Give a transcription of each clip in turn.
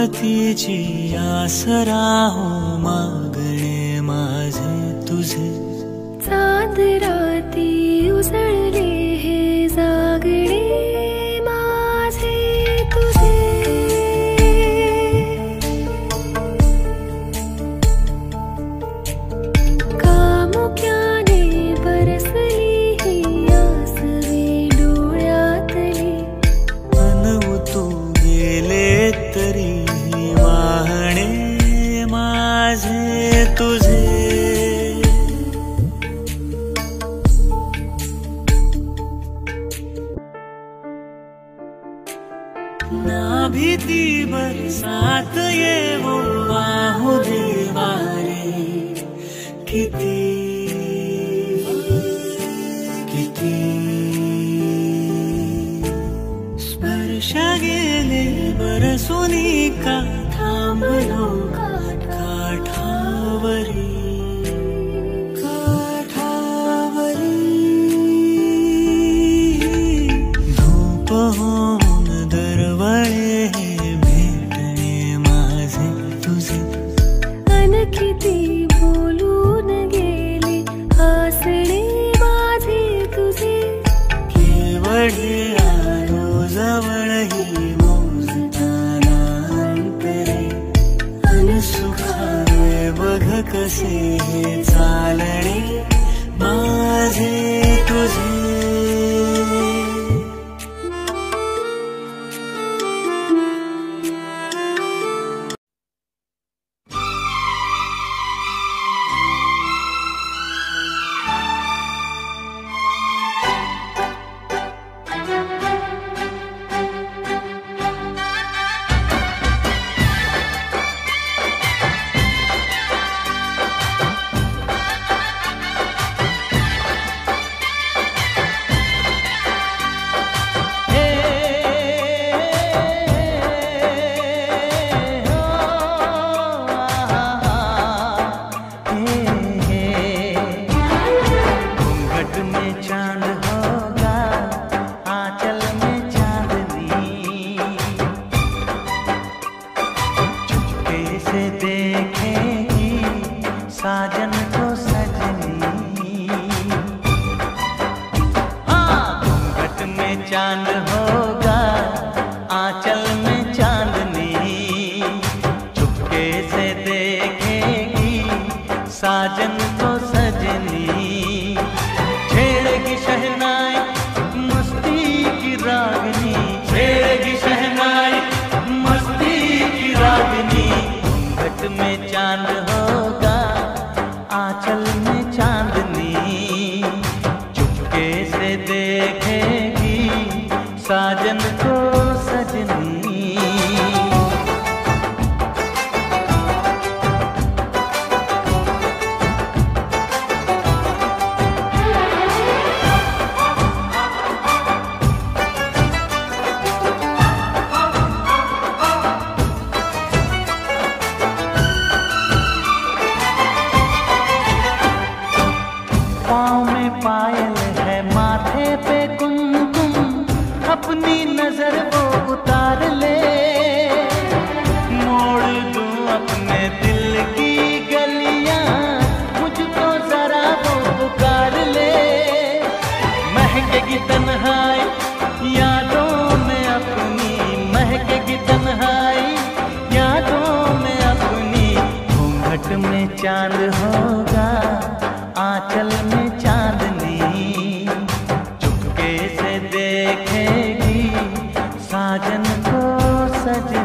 गतीची आसरा हो मागणे माझे तुझे। चांद राती उजळले हे जागणे माझे तुझे। कामुक्याने बरसली ही आसवे डोळ्यातली। अनऊ तू गेले तरी वाहणे माझे तुझे। ना भीती बरसात ये वो वाहू दे वारे। किती किती स्पर्श गेले बरसुनी का थांबलो काठावरी। धूप होऊन दरवळे भेटणे माझे तुझे। अन किती बोलून गेले हसणे माझे तुझे। केवढे आलो जवळही मोजताना अंतरे। अन सुखावे बघ कसे हे चालणे माझे तुझे। साजन को सजनी। हाँ घूंघट में चांद होगा आंचल में चांदनी। चुपके से देखेगी साजन को सजनी। छेड़ेगी शहनाई मस्ती की रागनी। छेड़ेगी शहनाई मस्ती की रागनी। घूंघट में चांद होगा आंचल में चांदनी। चुपके से देखेगी साजन को सजनी। पाँव में पायल है माथे पे कुमकुम। अपनी नजर वो उतार ले। मोड़ दूं अपने दिल की गलियां मुझको जरा वो पुकार ले। महकेगी तन्हाई यादों में अपनी। महकेगी तन्हाई यादों में अपनी। घूंघट में चांद होगा आंचल में चांदनी। चुपके से देखेगी साजन को सजनी।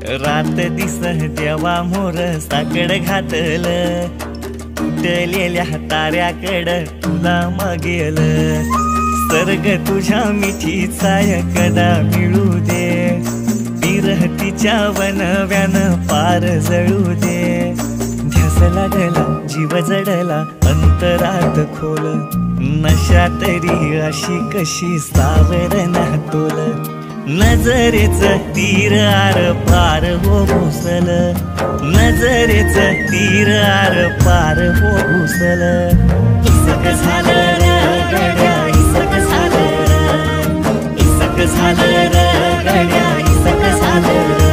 रात दिस तेव्हा मोर साकड घातलं, तुटलेल्या ताऱ्याकडं तुला मागेल. सर्ग तुझ्या मिठी छाया कदा मिळू दे, विरहतीच्या वनव्यानं पार जळू दे. ध्यास लागला जीव जडला अंतरात खोल, नशा तरी अशी कशी सावरणा तोल. नजरेच तीर आर पार हो घुसल, नजरेच तीर आर पार हो घुसल. इसक झालं र गड्या, इसक झालं र, इसक झालं र गड्या, इसक झालं र.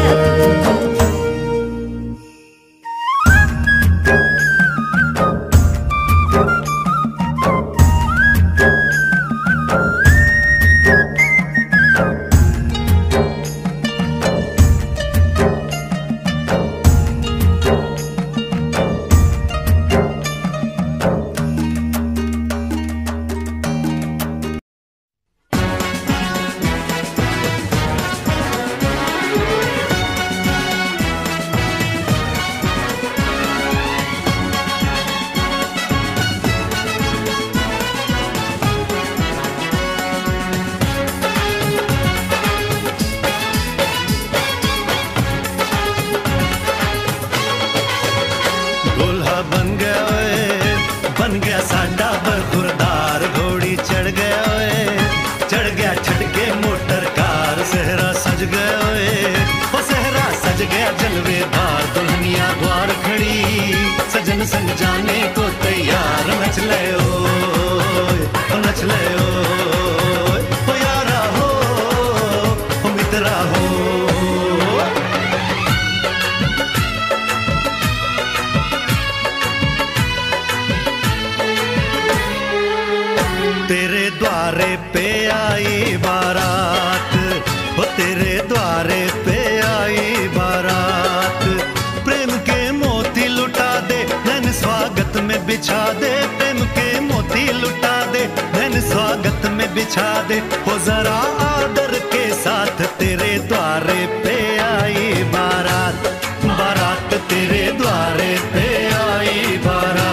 तेरे द्वारे पे आई बारात, हो तेरे द्वारे पे आई बारात. प्रेम के मोती लुटा दे नैन स्वागत में बिछा दे, प्रेम के मोती लुटा दे नैन स्वागत में बिछा दे. हो जरा आदर के साथ तेरे द्वारे पे आई बारात, बारात तेरे द्वारे पे आई बारात.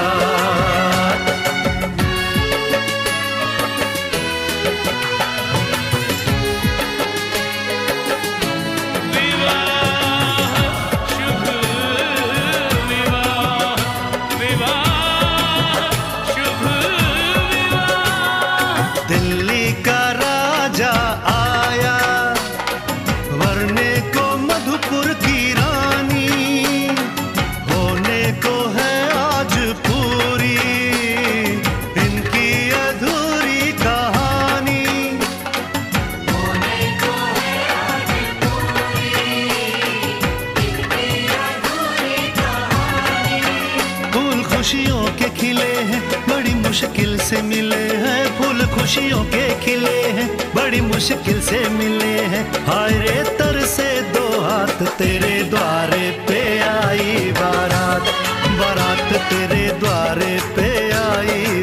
खुशियों के खिले हैं बड़ी मुश्किल से मिले हैं, फूल खुशियों के खिले हैं बड़ी मुश्किल से मिले हैं. हाय रे तर से दो हाथ तेरे द्वारे पे आई बारात, बारात तेरे द्वारे पे आई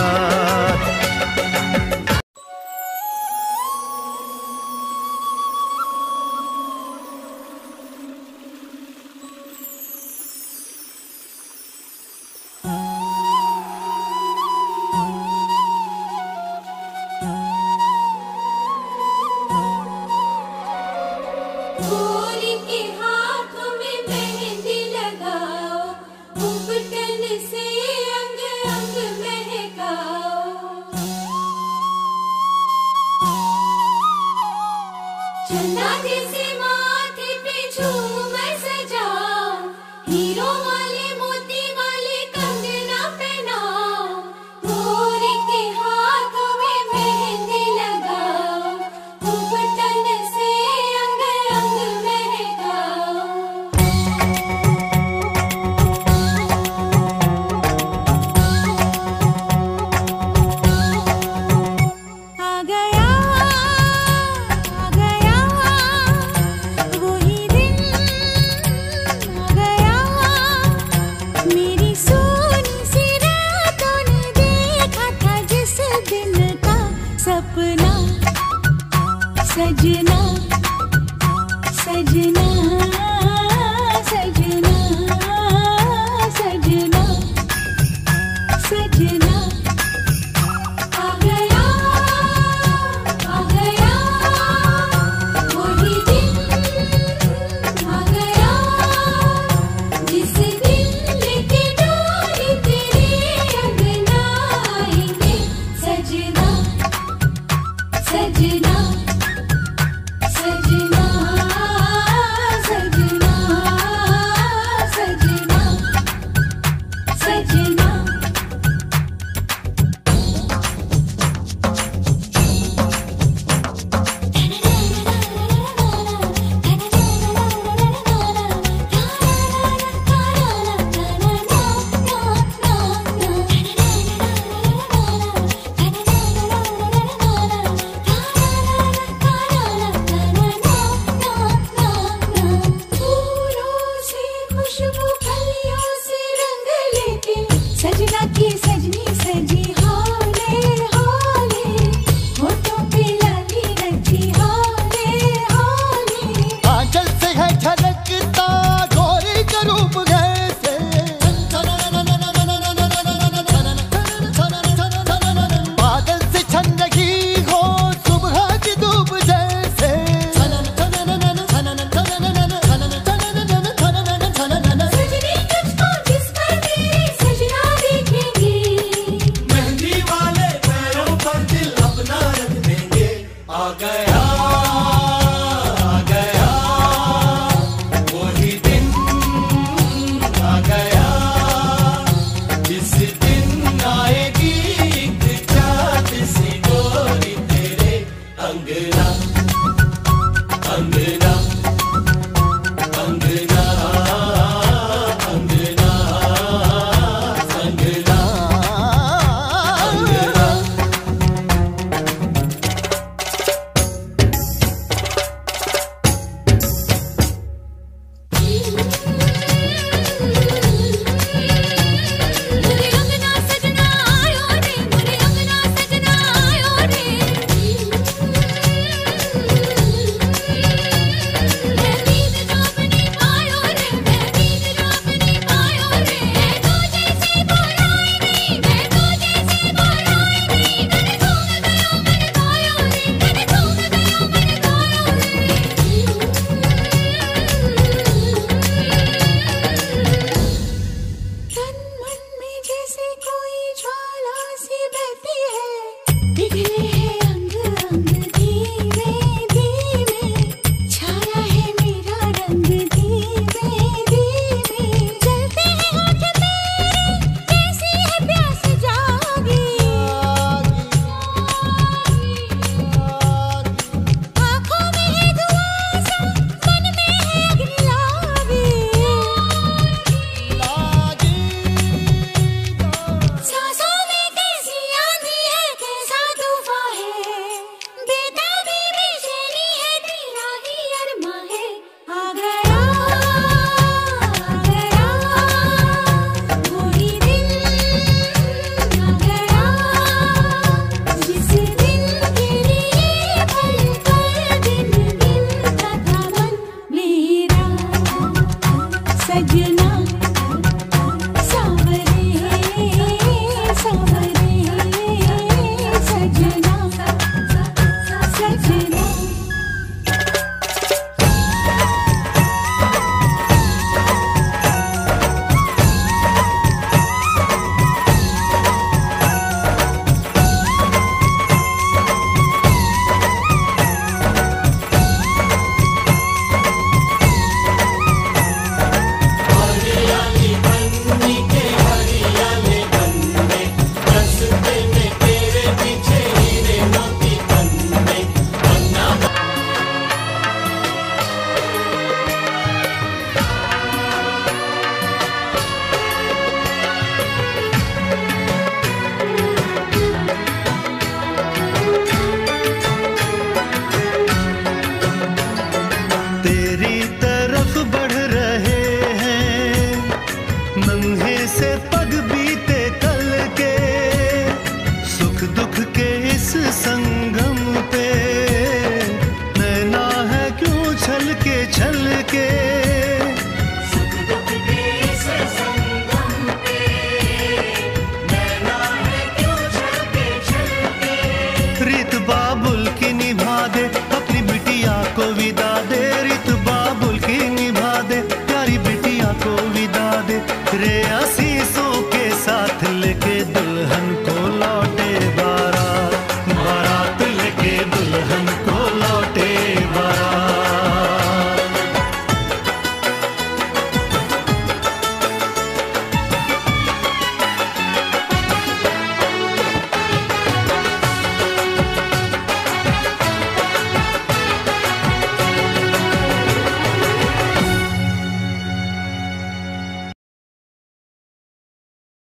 बारात. सजना सजना अंगना